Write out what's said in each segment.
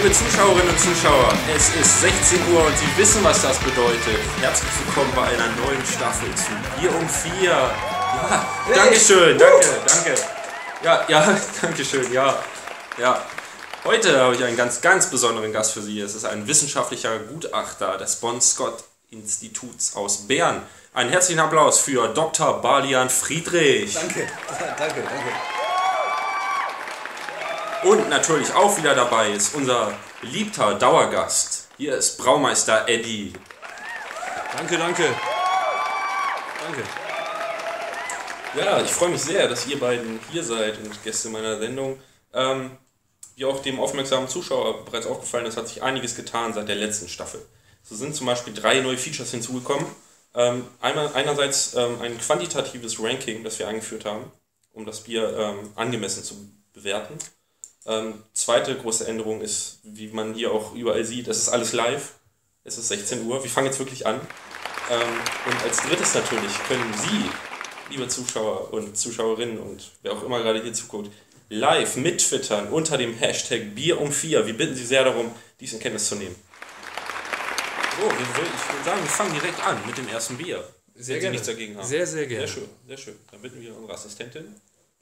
Liebe Zuschauerinnen und Zuschauer, es ist 16 Uhr und Sie wissen, was das bedeutet. Herzlich willkommen bei einer neuen Staffel zu Bier um 4. Ja, Dankeschön, danke. Ja, Dankeschön, ja. Heute habe ich einen ganz besonderen Gast für Sie. Es ist ein wissenschaftlicher Gutachter des Bon-Scott-Instituts aus Bern. Einen herzlichen Applaus für Dr. Balian Friedrich. Danke. Und natürlich auch wieder dabei ist unser beliebter Dauergast. Hier ist Braumeister Eddie. Danke. Ja, ich freue mich sehr, dass ihr beiden hier seid und Gäste meiner Sendung. Wie auch dem aufmerksamen Zuschauer bereits aufgefallen ist, hat sich einiges getan seit der letzten Staffel. So sind zum Beispiel 3 neue Features hinzugekommen. Einerseits ein quantitatives Ranking, das wir eingeführt haben, um das Bier angemessen zu bewerten. Zweite große Änderung ist, wie man hier auch überall sieht, es ist alles live. Es ist 16 Uhr, wir fangen jetzt wirklich an. Und als drittes natürlich können Sie, liebe Zuschauer und Zuschauerinnen und wer auch immer gerade hier zuguckt, live mittwittern unter dem Hashtag Bier um 4. Wir bitten Sie sehr darum, dies in Kenntnis zu nehmen. So, ich würde sagen, wir fangen direkt an mit dem ersten Bier. Sehr Sie gerne. nichts dagegen haben. Sehr gerne. Sehr schön. Dann bitten wir unsere Assistentin.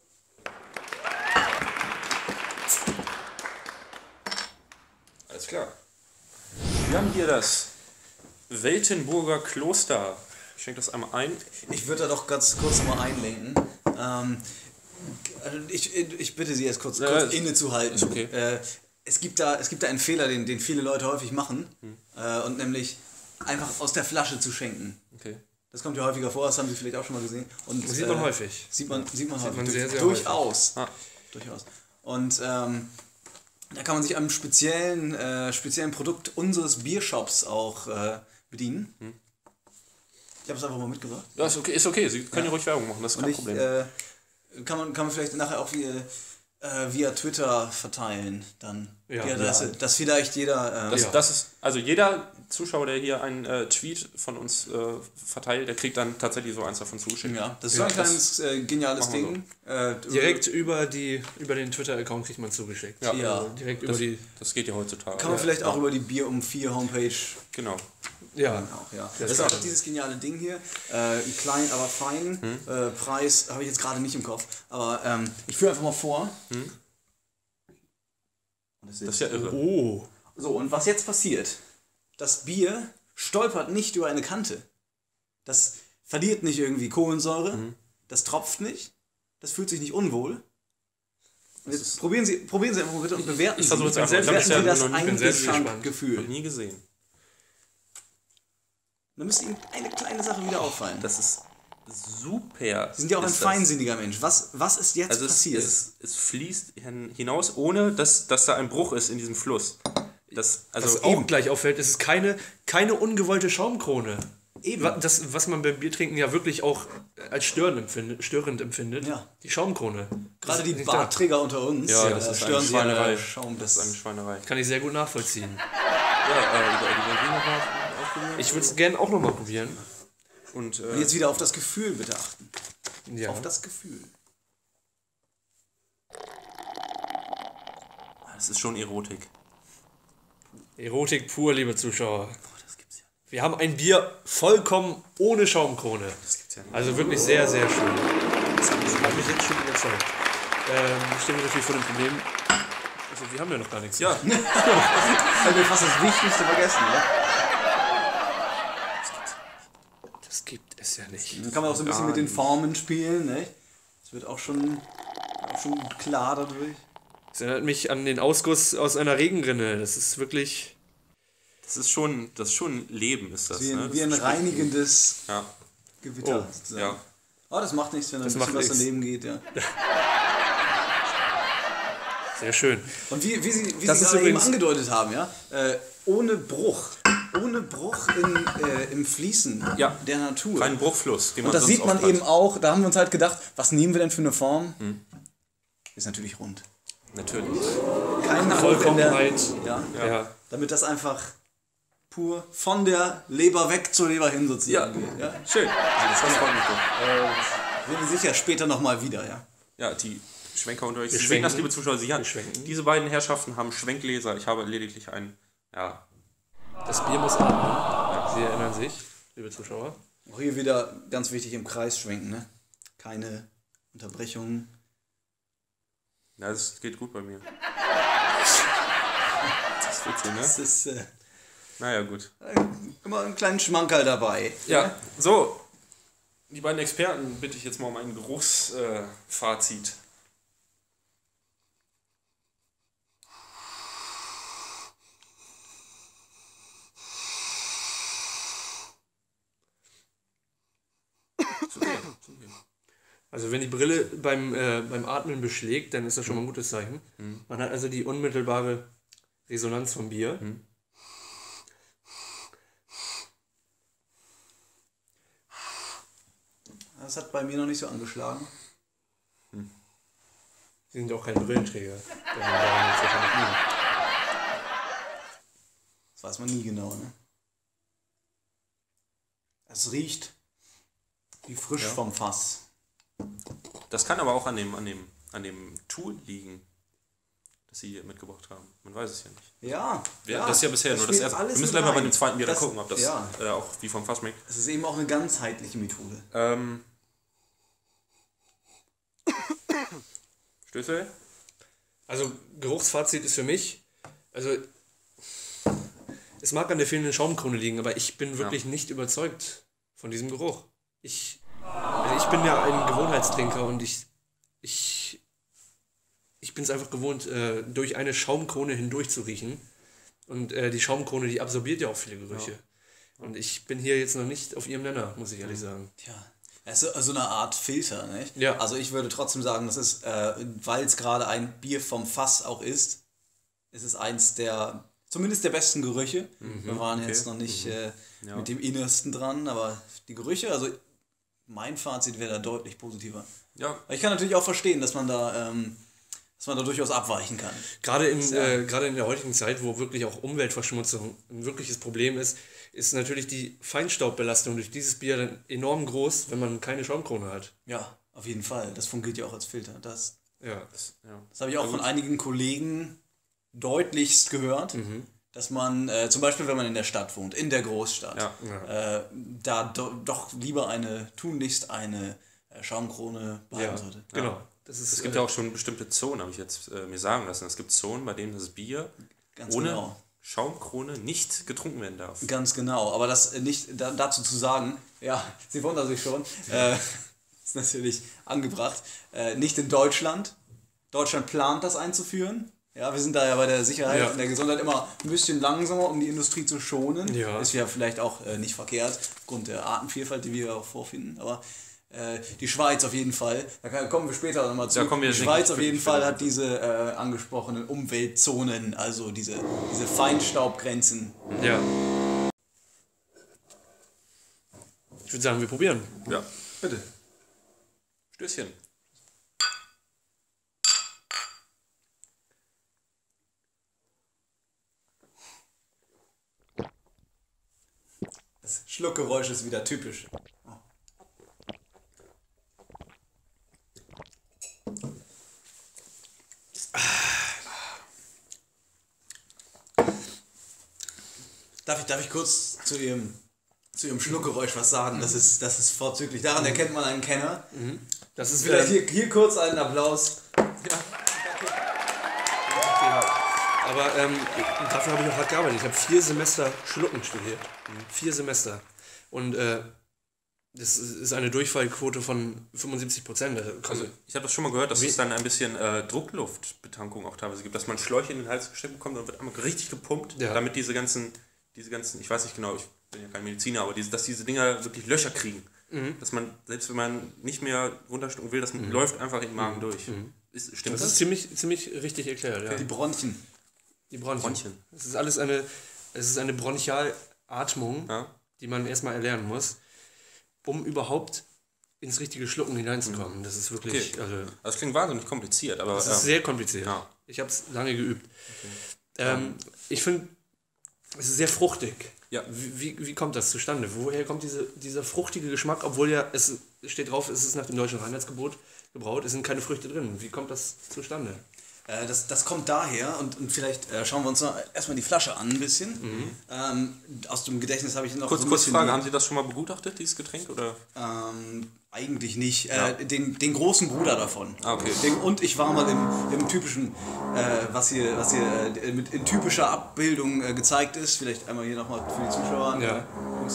Alles klar. Wir haben hier das Weltenburger Kloster. Ich schenke das einmal ein. Ich würde da doch ganz kurz mal einlenken. Ich bitte Sie jetzt kurz innezuhalten. Ist okay. Es gibt da einen Fehler, den viele Leute häufig machen. Und nämlich einfach aus der Flasche zu schenken. Okay. Das kommt ja häufiger vor, das haben Sie vielleicht auch schon mal gesehen. Und, Das sieht man häufig. Sieht man häufig. sehr Durchaus. häufig. Durchaus. Und da kann man sich am speziellen Produkt unseres Biershops auch bedienen. Ich habe es einfach mal mitgebracht. Ja, ist okay. Sie können ja ruhig Werbung machen, das ist kein Problem. Kann man vielleicht nachher auch via Twitter verteilen, dann die Adresse. Dass vielleicht jeder... Das ist, also jeder Zuschauer, der hier einen Tweet von uns verteilt, der kriegt dann tatsächlich so eins davon zugeschickt. Ja, das ist so ein kleines geniales Ding. Direkt über den Twitter-Account kriegt man zugeschickt. Ja. Direkt Das geht ja heutzutage. Kann man vielleicht auch über die Bier um 4 Homepage... Genau. Ja. Auch, ja. Das ist auch dieses geniale Ding hier. Klein, aber fein. Preis habe ich jetzt gerade nicht im Kopf. Aber ich führe einfach mal vor. Das ist ja irre. Oh. So, und was jetzt passiert? Das Bier stolpert nicht über eine Kante. Das verliert nicht irgendwie Kohlensäure. Das tropft nicht. Das fühlt sich nicht unwohl. Und jetzt probieren Sie einfach mal bitte und bewerten Ich versuche es einfach. bewerten Sie das noch nie- bin sehr gespannt. Eingeschank-Gefühl. Noch nie gesehen. Dann müsste Ihnen eine kleine Sache wieder auffallen. Das ist super. Sie sind ja auch ein Ist das. feinsinniger Mensch. Was ist jetzt Also passiert? es fließt hinaus, ohne dass da ein Bruch ist in diesem Fluss. Was auch gleich auffällt, ist keine ungewollte Schaumkrone. Eben. Das, was man beim Biertrinken ja wirklich auch als störend empfindet. Ja. Die Schaumkrone. Gerade die nicht da. Bartträger unter uns das ist stören eine sie an Schweinerei. der Schaum. Das ist eine Schweinerei. Kann ich sehr gut nachvollziehen. Ja, Ich würde es gerne auch nochmal probieren. Und Und jetzt wieder auf das Gefühl bitte achten. Ja. Auf das Gefühl. das ist schon Erotik. Erotik pur, liebe Zuschauer. Das gibt's ja. Wir haben ein Bier vollkommen ohne Schaumkrone. Das gibt's ja nicht. Also wirklich sehr schön. Das hat mich jetzt schon überzeugt. Stehen wir natürlich vor dem Problem. Also wir haben ja noch gar nichts. Ja, Haben wir fast das Wichtigste vergessen, ne? Das gibt es ja nicht. Dann kann man auch so ein bisschen mit den Formen spielen, ne? Das wird auch schon klar dadurch. Das erinnert mich an den Ausguss aus einer Regenrinne. Das ist wirklich... das ist schon Leben, ist das. Wie ein, Ne? wie ein Das ist reinigendes Ja, Gewitter. sozusagen. ja. Oh, das macht nichts, wenn da ein Das bisschen macht was nichts. daneben geht, ja. Sehr schön. Und wie Sie Das ist gerade eben übrigens- angedeutet haben, ja, ohne Bruch im Fließen der Natur. Kein Bruchfluss, den man Und das sonst sieht man oft hat. eben auch, da haben wir uns halt gedacht, was nehmen wir denn für eine Form? Ist natürlich rund. Natürlich. Kein Vollkommenheit. Ja. Damit das einfach pur von der Leber weg zur Leber hin sozusagen geht. Ja? Schön. Also das freut mich doch. Sehen wir sicher später nochmal wieder, ja. Ja, die Schwenker unter euch. Wir Sie sehen das, schwenken. liebe Zuschauer, Wir schwenken. diese beiden Herrschaften haben Schwenkgläser. Ich habe lediglich einen, ja. Das Bier muss atmen. Sie erinnern sich, liebe Zuschauer. Auch hier wieder ganz wichtig im Kreis schwenken, ne? Keine Unterbrechungen. Ja, das geht gut bei mir. Das ist witzig, ne? Das ist Naja, gut. immer einen kleinen Schmankerl dabei. Ja, so. Die beiden Experten bitte ich jetzt mal um ein Geruchsfazit. Also wenn die Brille beim Atmen beschlägt, dann ist das schon mal ein gutes Zeichen. Man hat also die unmittelbare Resonanz vom Bier. Das hat bei mir noch nicht so angeschlagen. Sie sind ja auch kein Brillenträger. Daran jetzt wahrscheinlich nie. Das weiß man nie genau, ne? Es riecht wie frisch vom Fass. Das kann aber auch an dem Tool liegen, das sie hier mitgebracht haben. Man weiß es ja nicht. Ja. Das ist ja bisher nur das spielt erste. Wir alles müssen mit gleich mal bei rein. dem zweiten Bier da Das- gucken, ob das ja. auch wie vom Fass schmeckt. Es ist eben auch eine ganzheitliche Methode. Stößel? Also Geruchsfazit ist für mich, also es mag an der fehlenden Schaumkrone liegen, aber ich bin wirklich nicht überzeugt von diesem Geruch. Ich bin ja ein Gewohnheitstrinker und ich bin es einfach gewohnt, durch eine Schaumkrone hindurch zu riechen. Und die Schaumkrone, die absorbiert ja auch viele Gerüche. Ja. Und ich bin hier jetzt noch nicht auf ihrem Nenner, muss ich ehrlich sagen. Tja. Es ist so eine Art Filter, nicht? Ja. Also ich würde trotzdem sagen, das ist, weil es gerade ein Bier vom Fass auch ist es eins der, zumindest der besten Gerüche. Wir waren jetzt noch nicht mit dem Innersten dran, aber die Gerüche, also mein Fazit wäre da deutlich positiver. Ja. Ich kann natürlich auch verstehen, dass man da durchaus abweichen kann. Gerade in der heutigen Zeit, wo wirklich auch Umweltverschmutzung ein wirkliches Problem ist natürlich die Feinstaubbelastung durch dieses Bier dann enorm groß, wenn man keine Schaumkrone hat. Ja, auf jeden Fall. Das fungiert ja auch als Filter. Das habe ich auch von einigen Kollegen deutlichst gehört, dass man, zum Beispiel wenn man in der Stadt wohnt, in der Großstadt, da doch lieber tunlichst eine Schaumkrone behalten sollte. Genau. Es gibt ja auch schon bestimmte Zonen, habe ich jetzt mir sagen lassen. Es gibt Zonen, bei denen das Bier Ganz ohne genau. Schaumkrone nicht getrunken werden darf. Ganz genau, aber das nicht dazu zu sagen, ja, Sie wundern sich schon, ist natürlich angebracht, nicht in Deutschland. Deutschland plant das einzuführen. Ja, wir sind da ja bei der Sicherheit und der Gesundheit immer ein bisschen langsamer, um die Industrie zu schonen. Ja. Ist ja vielleicht auch nicht verkehrt, aufgrund der Artenvielfalt, die wir auch vorfinden, aber die Schweiz auf jeden Fall, kommen wir später nochmal zu. Die Schweiz auf jeden Fall hat diese angesprochenen Umweltzonen, also diese Feinstaubgrenzen. Ja. Ich würde sagen, wir probieren. Ja. Bitte. Stößchen. Das Schluckgeräusch ist wieder typisch. Darf ich kurz zu Ihrem Schluckgeräusch was sagen? Das ist vorzüglich. Daran erkennt man einen Kenner. Das ist Vielleicht hier kurz einen Applaus. Aber dafür habe ich auch hart gearbeitet. Ich habe 4 Semester Schlucken studiert. 4 Semester. Und das ist eine Durchfallquote von 75%. Also ich habe das schon mal gehört, dass es dann ein bisschen Druckluftbetankung auch teilweise gibt, dass man Schläuche in den Hals gesteckt bekommt und wird einmal richtig gepumpt, damit diese ganzen, ich weiß nicht genau, ich bin ja kein Mediziner, aber dass diese Dinger wirklich Löcher kriegen. Dass man, selbst wenn man nicht mehr runterstucken will, das läuft einfach in den Magen durch. Stimmt das das? ist ziemlich richtig erklärt. Ja. Die Bronchien. Die Bronchien. Es ist alles eine Bronchialatmung, die man erstmal erlernen muss, um überhaupt ins richtige Schlucken hineinzukommen. Das ist wirklich... Okay. Also das klingt wahnsinnig kompliziert, aber... Das ist sehr kompliziert. Ja. Ich habe es lange geübt. Okay. Ich finde, es ist sehr fruchtig. Ja. Wie kommt das zustande? Woher kommt dieser fruchtige Geschmack, obwohl ja es steht drauf, es ist nach dem deutschen Reinheitsgebot gebraut, es sind keine Früchte drin. Wie kommt das zustande? Das kommt daher und vielleicht schauen wir uns noch erstmal die Flasche an ein bisschen. Aus dem Gedächtnis habe ich noch Kurze Frage, haben Sie das schon mal begutachtet, dieses Getränk? Oder? Eigentlich nicht. Den großen Bruder davon. Okay. Und ich war mal im typischen, was hier in typischer Abbildung gezeigt ist, vielleicht einmal hier nochmal für die Zuschauer an. Ja.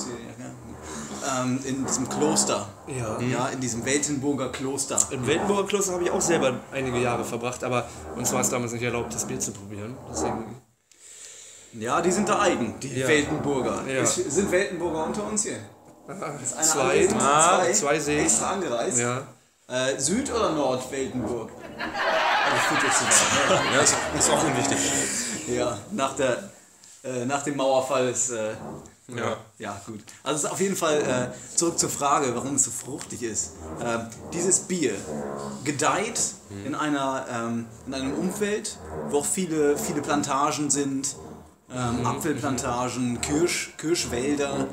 In diesem Kloster. Ja. In diesem Weltenburger Kloster. Im Weltenburger Kloster habe ich auch selber einige Jahre verbracht, aber uns war es damals nicht erlaubt, das Bier zu probieren. Deswegen. Ja, die sind da eigen, die Weltenburger. Ja. Sind Weltenburger unter uns hier? Ist einer Zwei sehe ich. Extra angereist. Ja. Süd- oder Nord-Weltenburg? Also ich fühle jetzt so weit. Ja, ist auch unwichtig. Ja, nach dem Mauerfall ist... Ja. Ja, gut. Also es ist auf jeden Fall zurück zur Frage, warum es so fruchtig ist. Dieses Bier gedeiht in einem Umfeld, wo auch viele Plantagen sind, Apfelplantagen, Kirschwälder.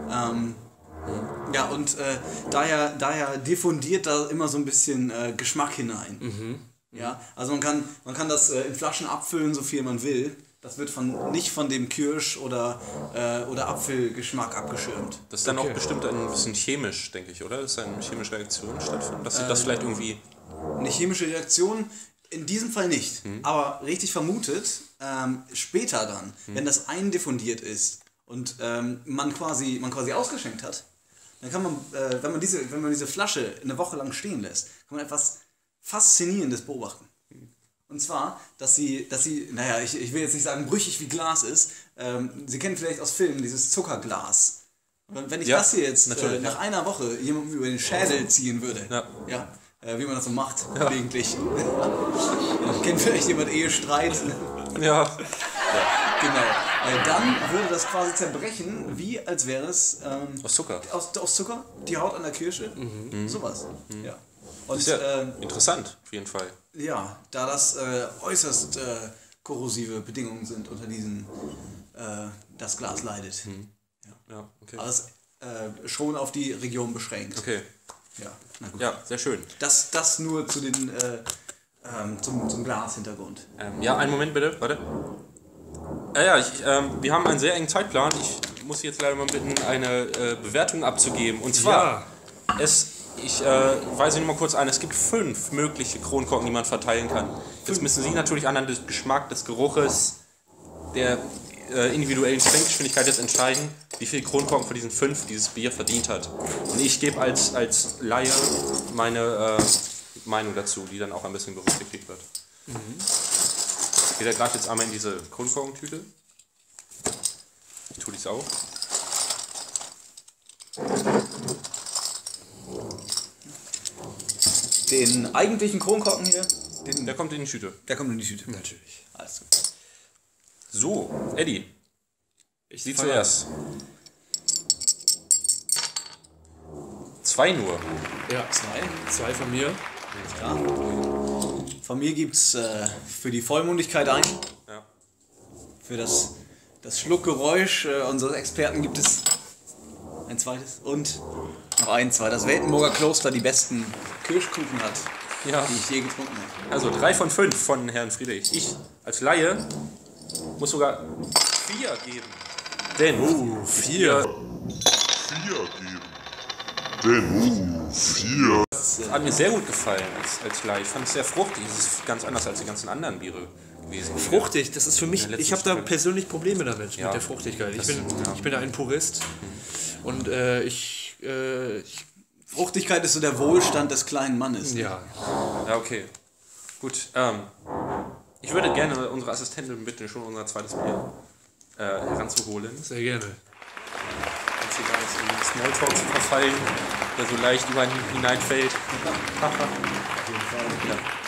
Ja, und daher diffundiert da immer so ein bisschen Geschmack hinein. Ja, also man kann das in Flaschen abfüllen, so viel man will. Das wird nicht von dem Kirsch- oder Apfelgeschmack abgeschirmt. Das ist dann auch bestimmt ein bisschen chemisch, denke ich, oder? Dass da eine chemische Reaktion stattfindet? Dass das vielleicht irgendwie... Eine chemische Reaktion in diesem Fall nicht. Aber richtig vermutet, später dann, wenn das eindiffundiert ist und man quasi ausgeschenkt hat, dann kann man, wenn man diese Flasche eine Woche lang stehen lässt, kann man etwas Faszinierendes beobachten. Und zwar, dass sie, naja, ich will jetzt nicht sagen brüchig wie Glas ist. Sie kennen vielleicht aus Filmen dieses Zuckerglas. Und wenn ich das hier jetzt nach einer Woche jemandem über den Schädel ziehen würde, wie man das so macht, gelegentlich. Kennt vielleicht jemand Ehestreit? Ja. Genau. Dann würde das quasi zerbrechen, wie als wäre es Aus Zucker. Aus Zucker, die Haut an der Kirsche, sowas. Ja. Und, interessant, auf jeden Fall. Ja, da das äußerst korrosive Bedingungen sind, unter diesen das Glas leidet. Ja, okay. Alles schon auf die Region beschränkt. Okay. Ja, na gut. Ja, sehr schön. Das nur zu den, zum Glashintergrund. Ja, einen Moment bitte, warte. Wir haben einen sehr engen Zeitplan. Ich muss Sie jetzt leider mal bitten, eine Bewertung abzugeben. Und zwar, ich weise Ihnen mal kurz ein, es gibt 5 mögliche Kronkorken, die man verteilen kann. Jetzt müssen Sie natürlich anhand des Geschmacks, des Geruches, der individuellen Trinkgeschwindigkeit jetzt entscheiden, wie viel Kronkorken von diesen 5 dieses Bier verdient hat. Und ich gebe als Laie meine Meinung dazu, die dann auch ein bisschen berücksichtigt wird. Jeder greift jetzt einmal in diese Kronkorkentüte. Ich tue dies auch. Den eigentlichen Kronkorken hier, Der kommt in die Tüte. der kommt in die Tüte. Natürlich. Alles gut. So, Eddie. Sie fange zuerst. 2 nur. Ja, 2 von mir. Ja. Von mir gibt es für die Vollmundigkeit ein. Ja. Für das Schluckgeräusch unseres Experten gibt es ein zweites. Und noch eins, weil das Weltenburger Kloster die besten Kirschkuchen hat, die ich je getrunken habe. Also 3 von 5 von Herrn Friedrich. Ich als Laie muss sogar 4 geben. Denn 4 geben. Denn 4. hat mir sehr gut gefallen als Laie. Ich fand es sehr fruchtig. Es ist ganz anders als die ganzen anderen Biere gewesen. Fruchtig, das ist für mich, ich habe da persönlich Probleme damit, Ja. mit der Fruchtigkeit. Ich bin da ein Purist und Fruchtigkeit ist so der Wohlstand des kleinen Mannes. ja. Ja, okay. Gut. Ich würde gerne unsere Assistentin bitten, schon unser zweites Bier heranzuholen. Sehr gerne. Jetzt hier gar nicht in Smalltalk zu verfallen, der so leicht über ihn hineinfällt. Auf jeden Fall. Ja.